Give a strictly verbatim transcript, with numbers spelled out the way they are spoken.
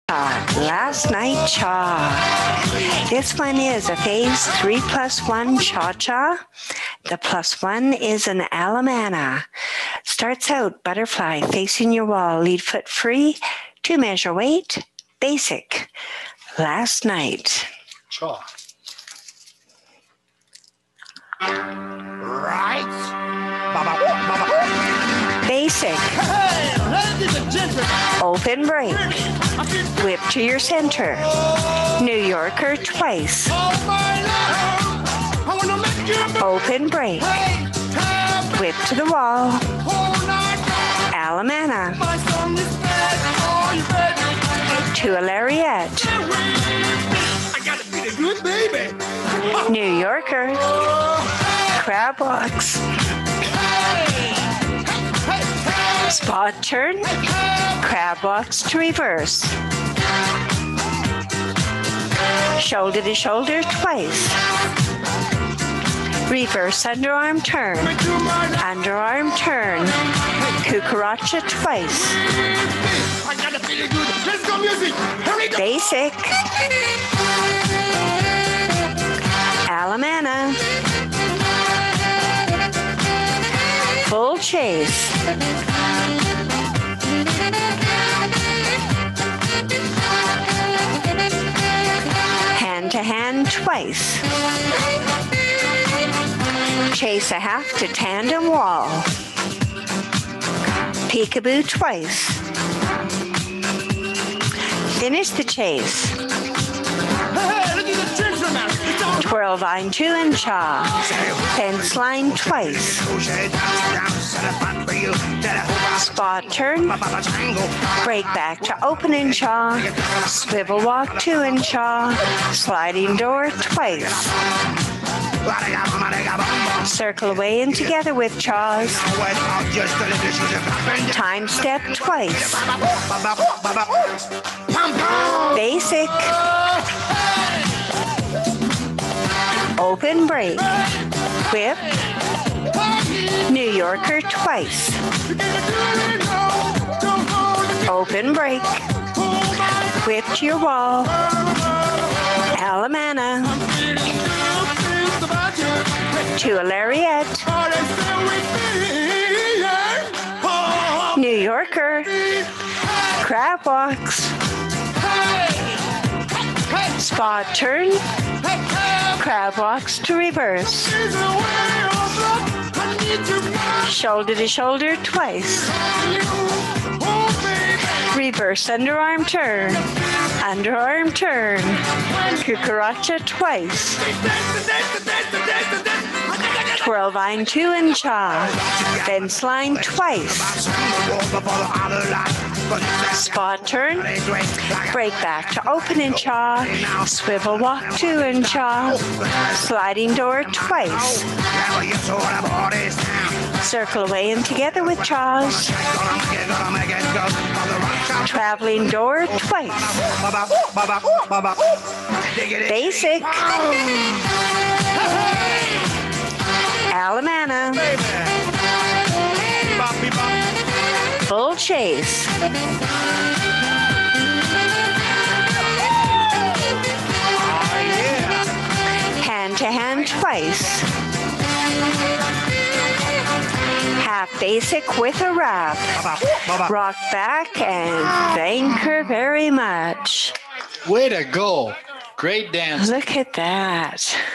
Last night cha. This one is a phase three plus one cha-cha. The plus one is an alemana. Starts out butterfly facing your wall, lead foot free, two measure weight, basic. Last night. Cha. Right. Baba, baba. Basic. Hey, ladies and gentlemen. Open break. Whip to your center. New Yorker twice. Open break. Whip to the wall. Alemana. To a lariat. New Yorker. Crab walks. Spot turn. Crab walks to reverse. Shoulder to shoulder twice. Reverse underarm turn. Underarm turn. Cucaracha twice. Basic. Alemana. Full chase. Hand to hand twice. Chase a half to tandem wall. Peekaboo twice. Finish the chase. Twirl vine two and cha. Fence line twice. Spot turn. Break back to open and cha. Swivel walk two and cha. Sliding door twice. Circle away and together with chaws. Time step twice. Basic. Open break. Whip. New Yorker twice. Open break. Whip to your wall. Alemana. To a lariat. New Yorker. Crab walks. Spot turn. Crab walks to reverse. Shoulder to shoulder twice. Reverse underarm turn. Underarm turn. Cucaracha twice. Twirl vine two and cha. Fence line twice. Spot turn. Break back to open and cha. Swivel walk two and cha. Sliding door twice. Circle away and together with chaws. Traveling door twice. Basic. Alemana. Full chase. Hand to hand twice. Half basic with a wrap. Rock back and thank her very much. Way to go. Great dance. Look at that.